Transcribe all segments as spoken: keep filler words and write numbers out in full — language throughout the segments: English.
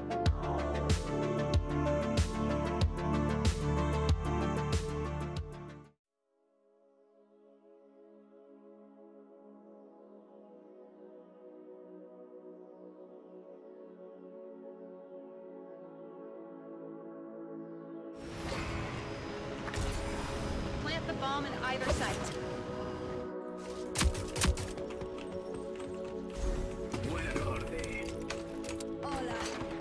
The bomb in either site. Where are they? Hola.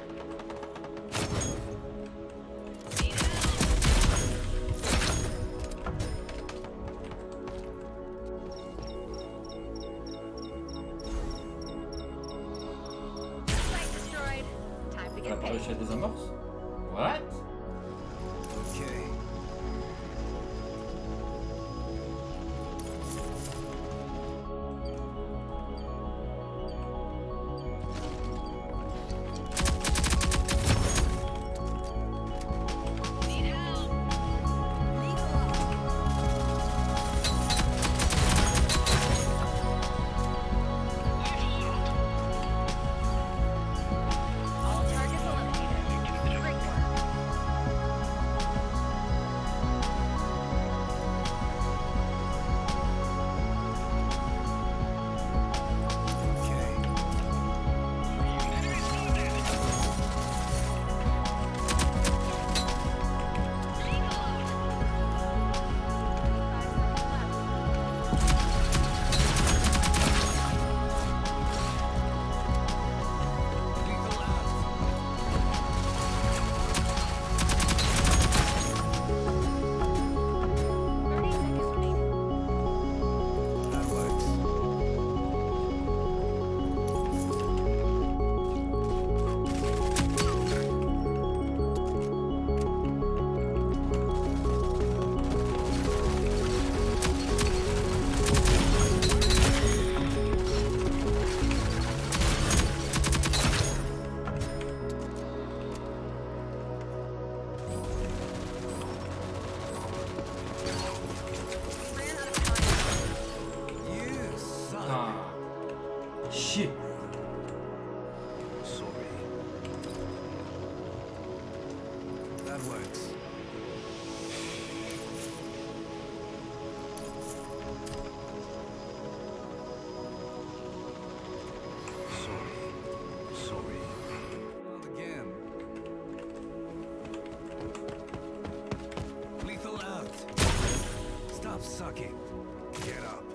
Site destroyed. Time to On a get pas paid. réussi à désamorce? What? Okay. All targets eliminated. Great work. Okay. Lethal out. thirty seconds remaining. That works. Ran out of time. You son. Ah. Chier. Sorry. That works. Sorry. Sorry. Not again. Lethal out. Stop sucking. Get up.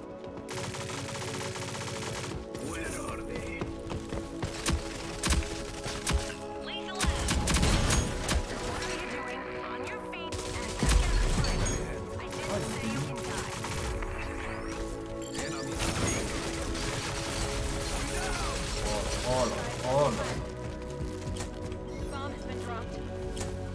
Where are they? Lethal out. What are you doing? On your feet and attack your I didn't say you can die. Enemy. Oh, oh là, oh là. Bomb has been dropped.